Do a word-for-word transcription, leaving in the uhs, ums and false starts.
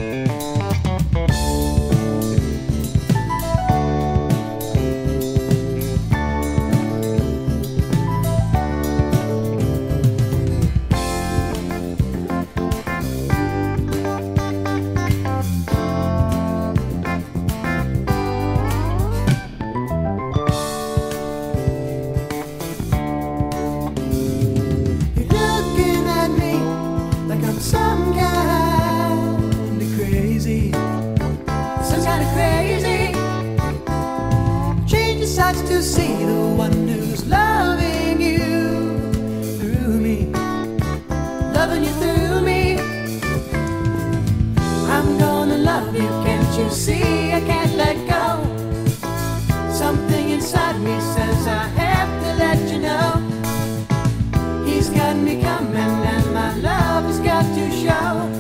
Some kind of crazy, some kind of crazy. Change your sights to see the one who's loving you through me, loving you through me. I'm gonna love you, can't you see? I can't let go. Something inside me says I have to let you know. He's got me coming and my love has got to show.